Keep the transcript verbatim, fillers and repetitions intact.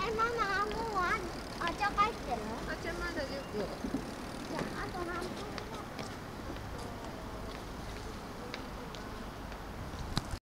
ママもうあ、あ、じゃあ帰ってる？ あ、じゃあまだじゅっぷん。 じゃああと何分？